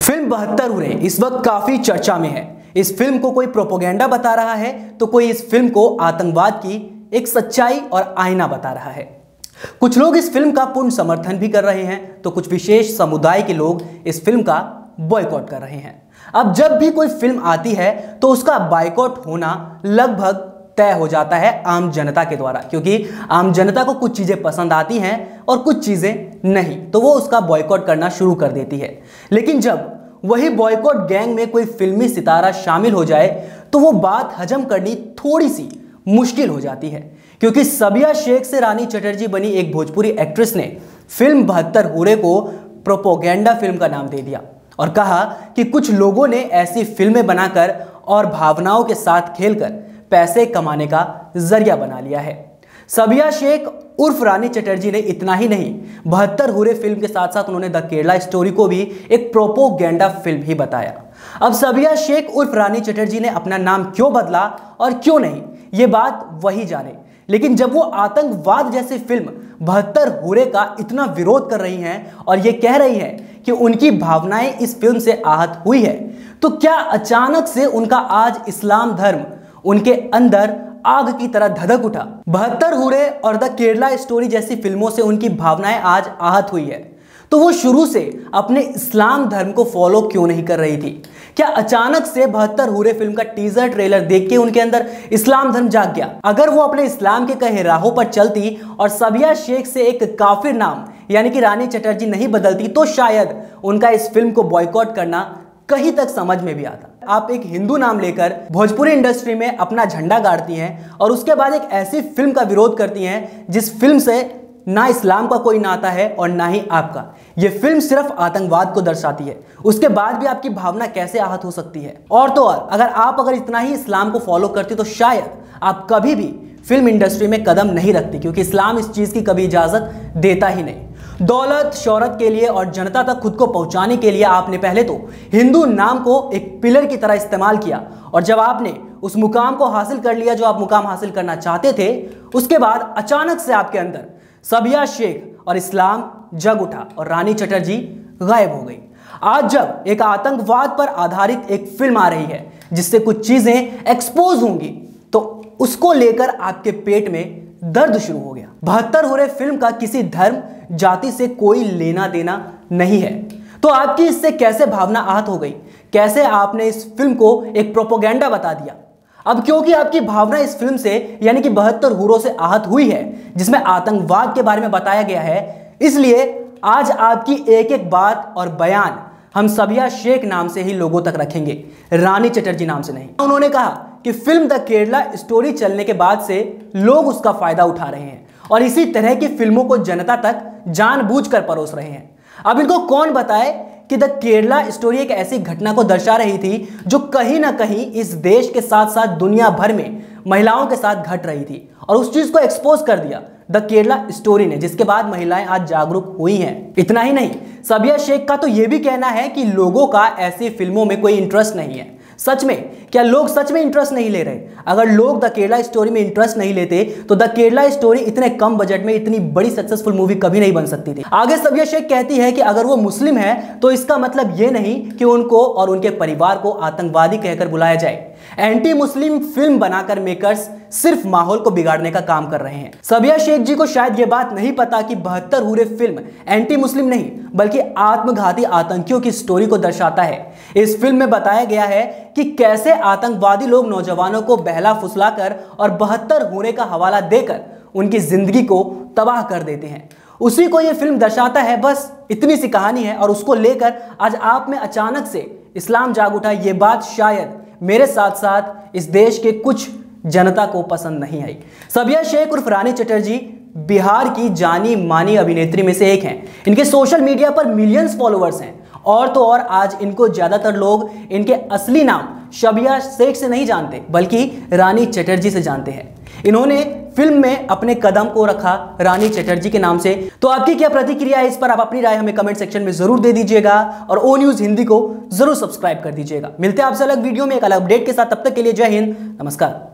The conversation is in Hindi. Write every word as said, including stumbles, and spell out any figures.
फिल्म बहत्तर उरे इस वक्त काफी चर्चा में है। इस फिल्म को कोई प्रोपोगेंडा बता रहा है तो कोई इस फिल्म को आतंकवाद की एक सच्चाई और आईना बता रहा है। कुछ लोग इस फिल्म का पूर्ण समर्थन भी कर रहे हैं तो कुछ विशेष समुदाय के लोग इस फिल्म का बॉयकॉट कर रहे हैं। अब जब भी कोई फिल्म आती है तो उसका बॉयकॉट होना लगभग तय हो जाता है आम जनता के द्वारा, क्योंकि आम जनता को कुछ चीजें पसंद आती हैं और कुछ चीजें नहीं, तो वो उसका बॉयकॉट करना शुरू कर देती है। लेकिन जब वही बॉयकॉट गैंग में कोई फिल्मी सितारा शामिल हो जाए तो वो बात हजम करनी थोड़ी सी मुश्किल हो जाती है, क्योंकि सबिया शेख से रानी चटर्जी बनी एक भोजपुरी एक्ट्रेस ने फिल्म बहत्तर उरे को प्रोपोगेंडा फिल्म का नाम दे दिया और कहा कि कुछ लोगों ने ऐसी फिल्में बनाकर और भावनाओं के साथ खेलकर पैसे कमाने का जरिया बना लिया है। सबिया शेख उर्फ रानी चटर्जी ने इतना ही नहीं, बहत्तर उरे फिल्म के साथ साथ उन्होंने द केरला स्टोरी को भी एक प्रोपोगेंडा फिल्म ही बताया। अब सबिया शेख उर्फ रानी चटर्जी ने अपना नाम क्यों बदला और क्यों नहीं, ये बात वही जाने। लेकिन जब वो आतंकवाद जैसी फिल्म बहत्तर उरे का इतना विरोध कर रही हैं और ये कह रही हैं कि उनकी भावनाएं इस फिल्म से आहत हुई है, तो क्या अचानक से उनका आज इस्लाम धर्म उनके अंदर आग की तरह धधक उठा? बहत्तर उरे और द केरला स्टोरी जैसी फिल्मों से उनकी भावनाएं आज आहत हुई है, तो वो शुरू से अपने इस्लाम धर्म को फॉलो क्यों नहीं कर रही थी? क्या अचानक से बहत्तर उरे फिल्म का टीजर ट्रेलर देख के उनके अंदर इस्लाम धर्म जाग गया? अगर वो अपने इस्लाम के कहे राहों पर चलती और सबिया शेख से एक काफिर नाम यानी कि रानी चटर्जी नहीं बदलती तो शायद उनका इस फिल्म को बॉयकॉट करना कहीं तक समझ में भी आता। आप एक हिंदू नाम लेकर भोजपुरी इंडस्ट्री में अपना झंडा गाड़ती हैं और उसके बाद एक ऐसी फिल्म का विरोध करती हैं जिस फिल्म से ना इस्लाम का कोई नाता है और ना ही आपका। यह फिल्म सिर्फ आतंकवाद को दर्शाती है, उसके बाद भी आपकी भावना कैसे आहत हो सकती है? और तो और अगर आप अगर इतना ही इस्लाम को फॉलो करती तो शायद आप कभी भी फिल्म इंडस्ट्री में कदम नहीं रखती, क्योंकि इस्लाम इस चीज की कभी इजाजत देता ही नहीं। दौलत शोहरत के लिए और जनता तक खुद को पहुंचाने के लिए आपने पहले तो हिंदू नाम को एक पिलर की तरह इस्तेमाल किया, और जब आपने उस मुकाम को हासिल कर लिया जो आप मुकाम हासिल करना चाहते थे, उसके बाद अचानक से आपके अंदर सबिया शेख और इस्लाम जग उठा और रानी चटर्जी गायब हो गई। आज जब एक आतंकवाद पर आधारित एक फिल्म आ रही है जिससे कुछ चीजें एक्सपोज होंगी, तो उसको लेकर आपके पेट में दर्द शुरू हो गया। बहत्तर उरे फिल्म का किसी धर्म जाति से कोई लेना देना नहीं है, तो आपकी इससे कैसे भावना आहत हो गई? कैसे आपने इस फिल्म को एक प्रोपोगेंडा बता दिया? अब क्योंकि आपकी भावना इस फिल्म से यानी कि बहत्तर उरे से आहत हुई है जिसमें आतंकवाद के बारे में बताया गया है, इसलिए आज आपकी एक एक बात और बयान हम सबिया शेख नाम से ही लोगों तक रखेंगे, रानी चटर्जी नाम से नहीं। उन्होंने कहा कि फिल्म द केरला स्टोरी चलने के बाद से लोग उसका फायदा उठा रहे हैं और इसी तरह की फिल्मों को जनता तक जानबूझकर परोस रहे हैं। अब इनको कौन बताए कि द केरला स्टोरी एक ऐसी घटना को दर्शा रही थी जो कहीं ना कहीं इस देश के साथ साथ दुनिया भर में महिलाओं के साथ घट रही थी, और उस चीज को एक्सपोज कर दिया द केरला स्टोरी ने, जिसके बाद महिलाएं आज जागरूक हुई हैं। इतना ही नहीं, सबिया शेख का तो यह भी कहना है कि लोगों का ऐसी फिल्मों में कोई इंटरेस्ट नहीं है। सच में क्या लोग सच में इंटरेस्ट नहीं ले रहे? अगर लोग द केरला स्टोरी में इंटरेस्ट नहीं लेते तो द केरला स्टोरी इतने कम बजट में इतनी बड़ी सक्सेसफुल मूवी कभी नहीं बन सकती थी। आगे सबिया शेख कहती है कि अगर वो मुस्लिम है तो इसका मतलब ये नहीं कि उनको और उनके परिवार को आतंकवादी कहकर बुलाया जाए। एंटी मुस्लिम फिल्म बनाकर मेकर्स सिर्फ माहौल को बिगाड़ने का काम कर रहे हैं। सबिया शेख जी को शायद यह बात नहीं पता कि बहत्तर उरे फिल्म एंटी मुस्लिम नहीं बल्कि आत्मघाती आतंकियों की स्टोरी को दर्शाता है। इस फिल्म में बताया गया है कि कैसे आतंकवादी लोग नौजवानों को बहला फुसलाकर और बहत्तर उरे का हवाला देकर उनकी जिंदगी को तबाह कर देते हैं। उसी को यह फिल्म दर्शाता है। बस इतनी सी कहानी है, और उसको लेकर आज आप में अचानक से इस्लाम जाग उठा, ये बात शायद मेरे साथ साथ इस देश के कुछ जनता को पसंद नहीं आई। सबिया शेख उर्फ रानी चटर्जी बिहार की जानी मानी अभिनेत्री में से एक हैं। इनके सोशल मीडिया पर मिलियंस फॉलोअर्स हैं, और तो और आज इनको ज्यादातर लोग इनके असली नाम सबिया शेख से नहीं जानते बल्कि रानी चटर्जी से जानते हैं। इन्होंने फिल्म में अपने कदम को रखा रानी चटर्जी के नाम से। तो आपकी क्या प्रतिक्रिया है इस पर? आप अपनी राय हमें कमेंट सेक्शन में जरूर दे दीजिएगा और ओ न्यूज हिंदी को जरूर सब्सक्राइब कर दीजिएगा। मिलते हैं आपसे अलग वीडियो में एक अलग अपडेट के साथ, तब तक के लिए जय हिंद, नमस्कार।